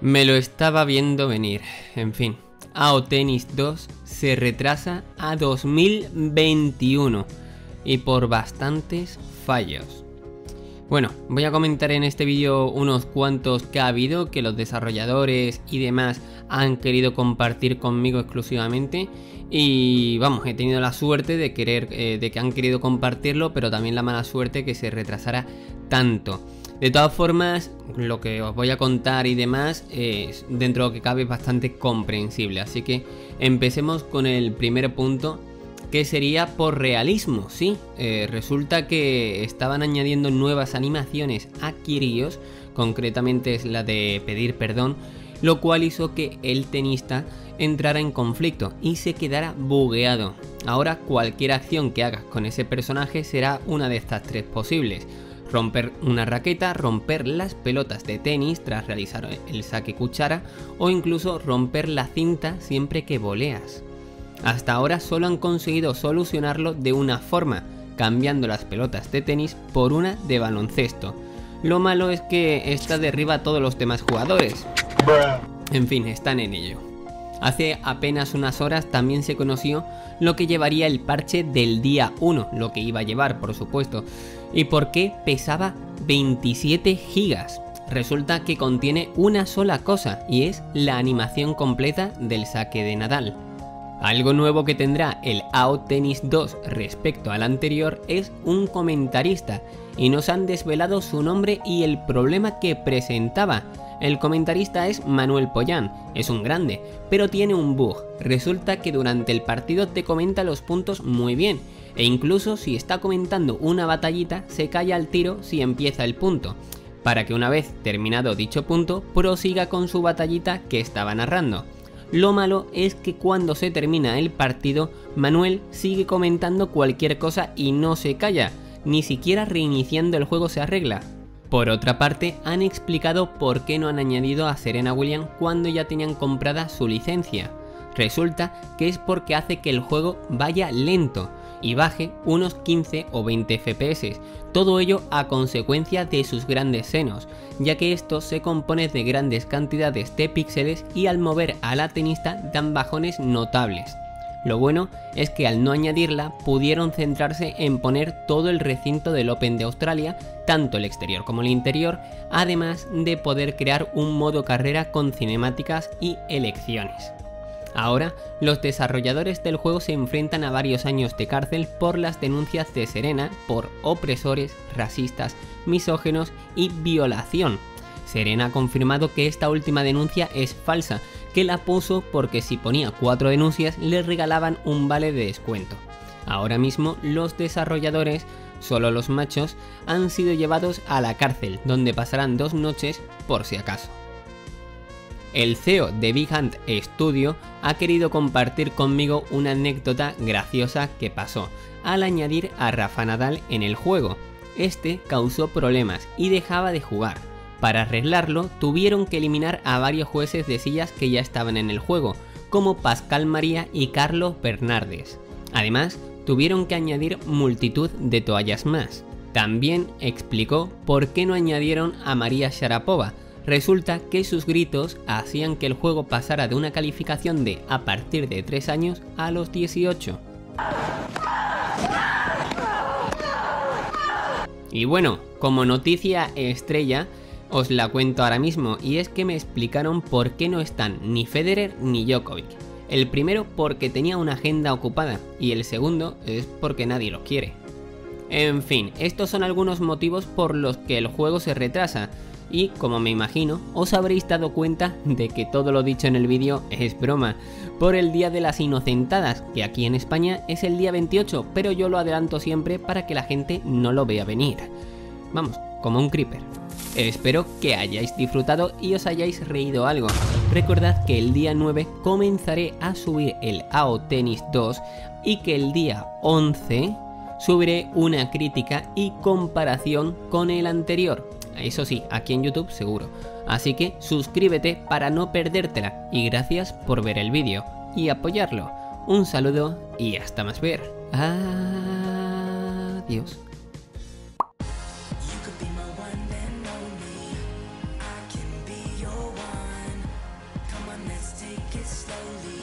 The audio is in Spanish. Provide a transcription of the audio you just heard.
Me lo estaba viendo venir. En fin, AO Tennis 2 se retrasa a 2021 y por bastantes fallos. Bueno, voy a comentar en este vídeo unos cuantos que ha habido, que los desarrolladores y demás han querido compartir conmigo exclusivamente. Y vamos, he tenido la suerte de que han querido compartirlo, pero también la mala suerte que se retrasara tanto. De todas formas, lo que os voy a contar y demás es, dentro de lo que cabe, bastante comprensible. Así que empecemos con el primer punto, que sería por realismo. Sí, resulta que estaban añadiendo nuevas animaciones a Kyrgios, concretamente es la de pedir perdón, lo cual hizo que el tenista entrara en conflicto y se quedara bugueado. Ahora cualquier acción que hagas con ese personaje será una de estas tres posibles: romper una raqueta, romper las pelotas de tenis tras realizar el saque cuchara o incluso romper la cinta siempre que voleas. Hasta ahora solo han conseguido solucionarlo de una forma, cambiando las pelotas de tenis por una de baloncesto. Lo malo es que esta derriba a todos los demás jugadores. En fin, están en ello. Hace apenas unas horas también se conoció lo que llevaría el parche del día 1, lo que iba a llevar, por supuesto, y por qué pesaba 27 gigas. Resulta que contiene una sola cosa, y es la animación completa del saque de Nadal. Algo nuevo que tendrá el AO Tennis 2 respecto al anterior es un comentarista, y nos han desvelado su nombre y el problema que presentaba. El comentarista es Manuel Pollán, es un grande, pero tiene un bug. Resulta que durante el partido te comenta los puntos muy bien, e incluso si está comentando una batallita se calla al tiro si empieza el punto, para que una vez terminado dicho punto prosiga con su batallita que estaba narrando. Lo malo es que cuando se termina el partido, Manuel sigue comentando cualquier cosa y no se calla, ni siquiera reiniciando el juego se arregla. Por otra parte, han explicado por qué no han añadido a Serena Williams cuando ya tenían comprada su licencia. Resulta que es porque hace que el juego vaya lento y baje unos 15 o 20 FPS, todo ello a consecuencia de sus grandes senos, ya que esto se compone de grandes cantidades de píxeles y al mover a la tenista dan bajones notables. Lo bueno es que al no añadirla pudieron centrarse en poner todo el recinto del Open de Australia, tanto el exterior como el interior, además de poder crear un modo carrera con cinemáticas y elecciones. Ahora, los desarrolladores del juego se enfrentan a varios años de cárcel por las denuncias de Serena por opresores, racistas, misóginos y violación. Serena ha confirmado que esta última denuncia es falsa, que la puso porque si ponía 4 denuncias le regalaban un vale de descuento. Ahora mismo los desarrolladores, solo los machos, han sido llevados a la cárcel, donde pasarán 2 noches por si acaso. El CEO de Big Hand Studio ha querido compartir conmigo una anécdota graciosa que pasó al añadir a Rafa Nadal en el juego. Este causó problemas y dejaba de jugar. Para arreglarlo tuvieron que eliminar a varios jueces de sillas que ya estaban en el juego, como Pascal María y Carlos Bernardes. Además, tuvieron que añadir multitud de toallas más. También explicó por qué no añadieron a María Sharapova. Resulta que sus gritos hacían que el juego pasara de una calificación de a partir de 3 años a los 18. Y bueno, como noticia estrella, os la cuento ahora mismo, y es que me explicaron por qué no están ni Federer ni Djokovic. El primero porque tenía una agenda ocupada y el segundo es porque nadie los quiere. En fin, estos son algunos motivos por los que el juego se retrasa. Y como me imagino, os habréis dado cuenta de que todo lo dicho en el vídeo es broma, por el Día de las Inocentadas, que aquí en España es el día 28, pero yo lo adelanto siempre para que la gente no lo vea venir. Vamos, como un creeper. Espero que hayáis disfrutado y os hayáis reído algo. Recordad que el día 9 comenzaré a subir el AO Tennis 2 y que el día 11 subiré una crítica y comparación con el anterior. Eso sí, aquí en YouTube seguro. Así que suscríbete para no perdértela y gracias por ver el vídeo y apoyarlo. Un saludo y hasta más ver. Adiós. slowly